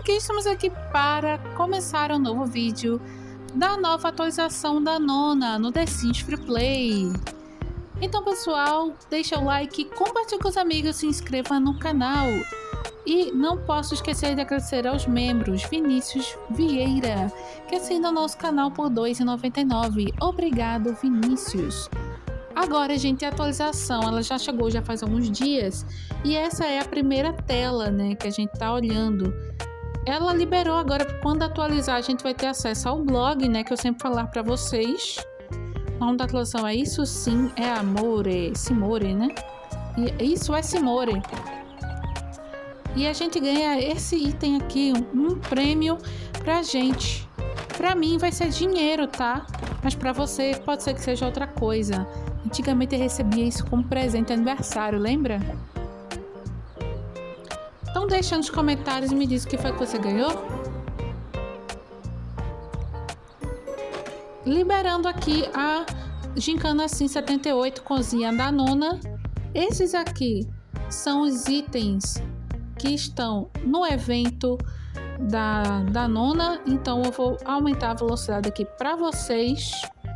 porque estamos aqui para começar um novo vídeo da nova atualização da Nona no The Sims Free Play. Então pessoal, deixa o like, compartilhe com os amigos, se inscreva no canal. E não posso esquecer de agradecer aos membros Vinícius Vieira, que assina o nosso canal por R$ 2,99. Obrigado, Vinícius. Agora, gente, a atualização, ela já chegou já faz alguns dias. E essa é a primeira tela, né, que a gente tá olhando. Ela liberou agora, quando atualizar, a gente vai ter acesso ao blog, né, que eu sempre falar para vocês. O nome da atualização é Isso Sim é Amore, Simore, né? E isso é Simore. E a gente ganha esse item aqui, um prêmio pra gente. Pra mim vai ser dinheiro, tá? Mas pra você pode ser que seja outra coisa. Antigamente eu recebia isso como presente de aniversário, lembra? Então deixa nos comentários e me diz o que foi que você ganhou. Liberando aqui a Gincana Sim 78 cozinha da Nona. Esses aqui são os itens que estão no evento da Nona. Então eu vou aumentar a velocidade aqui para vocês.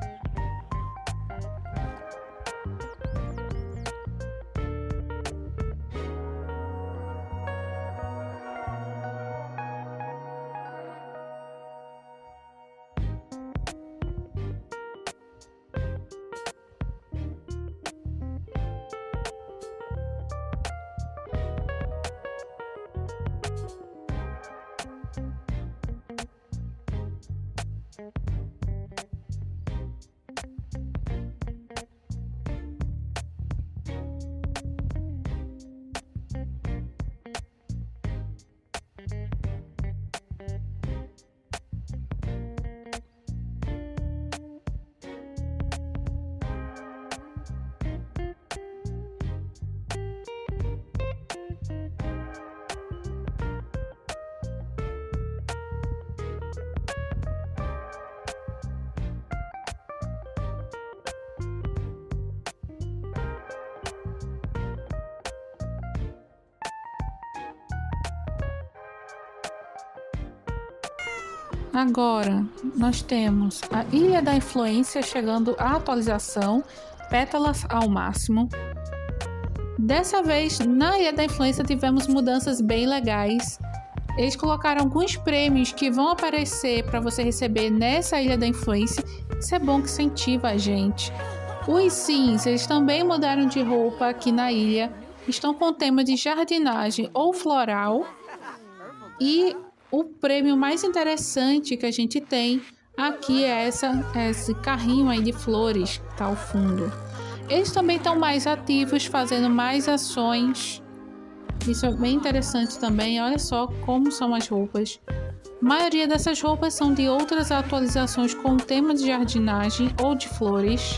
Agora nós temos a Ilha da Influência chegando à atualização, pétalas ao máximo. Dessa vez na Ilha da Influência tivemos mudanças bem legais. Eles colocaram alguns prêmios que vão aparecer para você receber nessa Ilha da Influência. Isso é bom, que incentiva a gente. Os Sims, eles também mudaram de roupa aqui na ilha. Estão com tema de jardinagem ou floral. E o prêmio mais interessante que a gente tem aqui é esse carrinho aí de flores que tá ao fundo. Eles também estão mais ativos, fazendo mais ações. Isso é bem interessante também. Olha só como são as roupas. A maioria dessas roupas são de outras atualizações com tema de jardinagem ou de flores.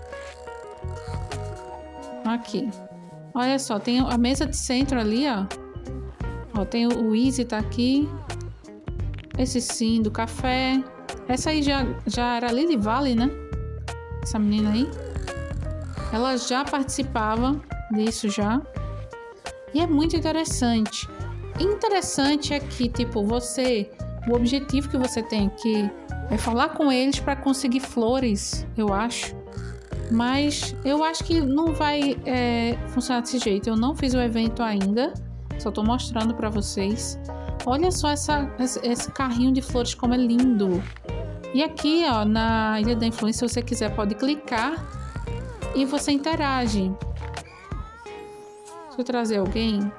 Aqui. Olha só, tem a mesa de centro ali, ó. Ó, tem o Easy tá aqui. Esse sim do café. Essa aí já era Lily Valley, né? Essa menina aí. Ela já participava disso já. E é muito interessante. Interessante é que, tipo, o objetivo que você tem aqui é falar com eles para conseguir flores, eu acho. Mas eu acho que não vai funcionar desse jeito. Eu não fiz o evento ainda. Só tô mostrando para vocês. Olha só esse carrinho de flores como é lindo. E aqui, ó, na Ilha da Influência, se você quiser, pode clicar e você interage. Deixa eu trazer alguém.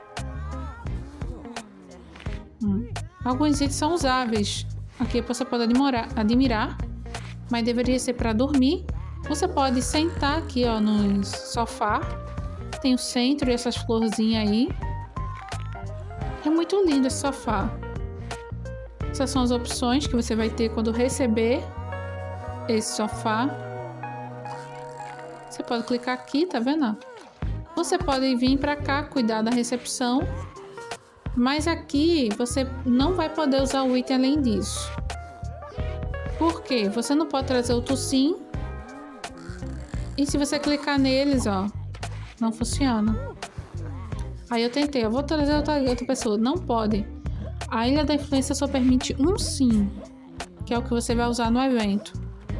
Alguns itens são usáveis. Aqui você pode admirar, mas deveria ser para dormir. Você pode sentar aqui, ó, no sofá. Tem o centro e essas florzinhas aí. É muito lindo esse sofá. Essas são as opções que você vai ter quando receber esse sofá. Você pode clicar aqui, tá vendo? Você pode vir para cá cuidar da recepção. Mas aqui você não vai poder usar o item além disso. Por quê? Você não pode trazer o Tussim. E se você clicar neles, ó, não funciona. Aí eu tentei, eu vou trazer outra pessoa. Não pode. a Ilha da Influência só permite um sim, que é o que você vai usar no evento.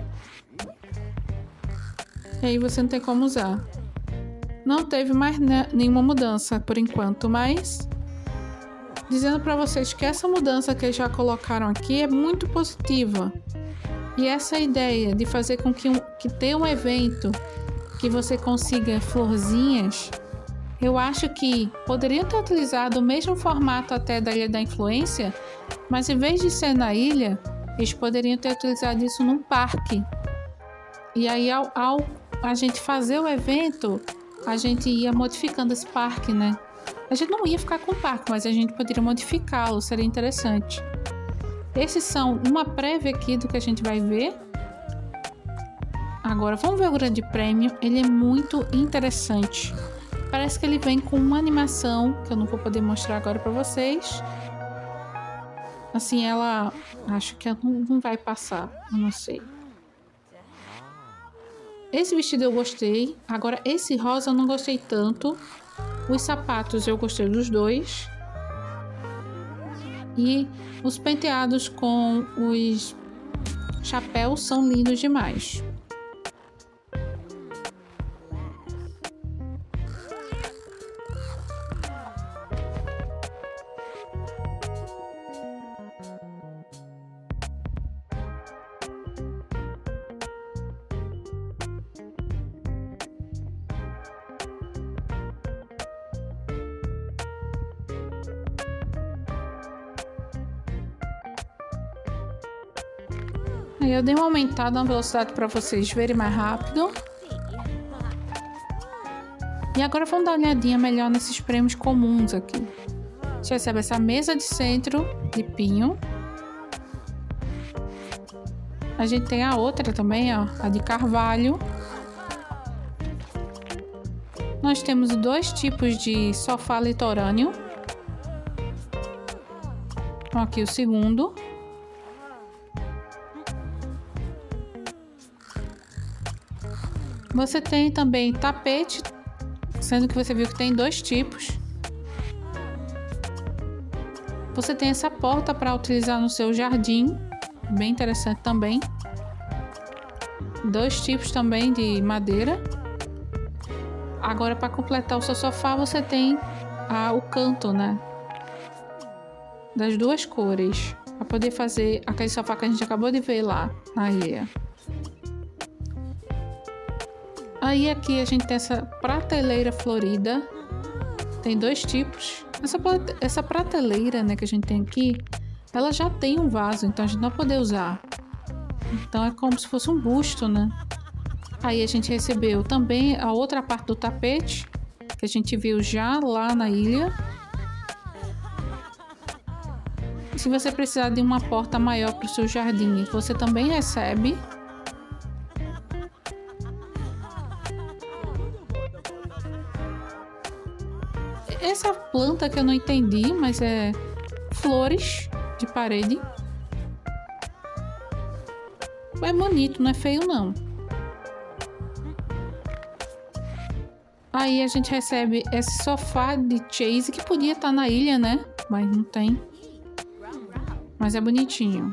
E aí você não tem como usar. Não teve mais nenhuma mudança por enquanto, mas dizendo para vocês que essa mudança que eles já colocaram aqui é muito positiva. E essa ideia de fazer com que ter um evento que você consiga florzinhas, eu acho que poderiam ter utilizado o mesmo formato até da Ilha da Influência, mas em vez de ser na ilha, eles poderiam ter utilizado isso num parque. E aí ao a gente fazer o evento, a gente ia modificando esse parque, né? A gente não ia ficar com o parque, mas a gente poderia modificá-lo, seria interessante. Esses são uma prévia aqui do que a gente vai ver. Agora vamos ver o Grande Prêmio. Ele é muito interessante. Parece que ele vem com uma animação que eu não vou poder mostrar agora para vocês. Assim, ela acho que não vai passar, eu não sei. Esse vestido eu gostei. Agora esse rosa eu não gostei tanto. Os sapatos eu gostei dos dois. E os penteados com os chapéus são lindos demais. Aí eu dei uma aumentada na velocidade para vocês verem mais rápido. E agora vamos dar uma olhadinha melhor nesses prêmios comuns aqui. A gente recebe essa mesa de centro de pinho. A gente tem a outra também, ó, a de carvalho. Nós temos dois tipos de sofá litorâneo. Então, aqui o segundo. Você tem também tapete, sendo que você viu que tem dois tipos. Você tem essa porta para utilizar no seu jardim, bem interessante também. Dois tipos também de madeira. Agora, para completar o seu sofá, você tem o canto, né? Das duas cores, para poder fazer aquele sofá que a gente acabou de ver lá na ilha. Aí aqui a gente tem essa prateleira florida. Tem dois tipos. Essa prateleira, né, que a gente tem aqui, ela já tem um vaso, então a gente não vai poder usar. Então é como se fosse um busto, né? Aí a gente recebeu também a outra parte do tapete, que a gente viu já lá na ilha. Se você precisar de uma porta maior para o seu jardim, você também recebe. Essa planta que eu não entendi, mas é flores de parede. É bonito, não é feio não. Aí a gente recebe esse sofá de Chase que podia estar na ilha, né? Mas não tem. Mas é bonitinho.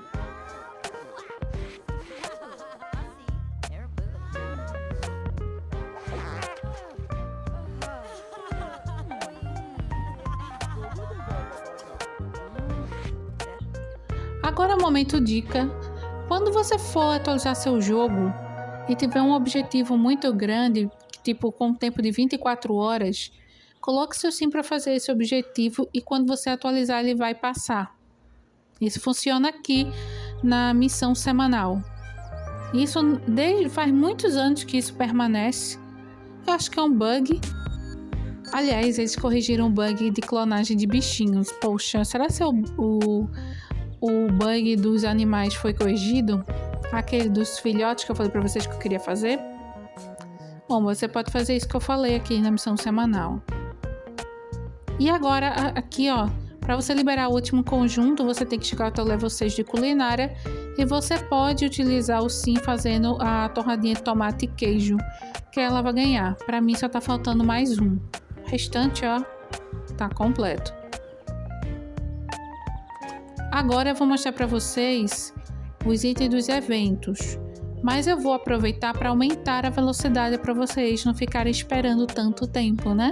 Agora é o momento dica. Quando você for atualizar seu jogo e tiver um objetivo muito grande, tipo com um tempo de 24 horas, coloque seu sim para fazer esse objetivo e quando você atualizar ele vai passar. Isso funciona aqui na missão semanal. Isso faz muitos anos que isso permanece. Eu acho que é um bug. Aliás, eles corrigiram o bug de clonagem de bichinhos. Poxa, será que o bug dos animais foi corrigido? Aquele dos filhotes que eu falei para vocês que eu queria fazer? Bom, você pode fazer isso que eu falei aqui na missão semanal. E agora, aqui ó, para você liberar o último conjunto, você tem que chegar até o level 6 de culinária e você pode utilizar o sim fazendo a torradinha de tomate e queijo, que ela vai ganhar. Para mim só tá faltando mais um. O restante, ó, tá completo. Agora eu vou mostrar para vocês os itens dos eventos, mas eu vou aproveitar para aumentar a velocidade para vocês não ficarem esperando tanto tempo, né?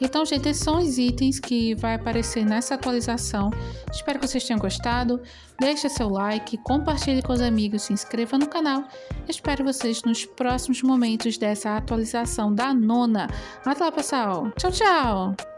Então, gente, esses são os itens que vai aparecer nessa atualização. Espero que vocês tenham gostado. Deixe seu like, compartilhe com os amigos, se inscreva no canal. Espero vocês nos próximos momentos dessa atualização da nona. Até lá, pessoal. Tchau, tchau!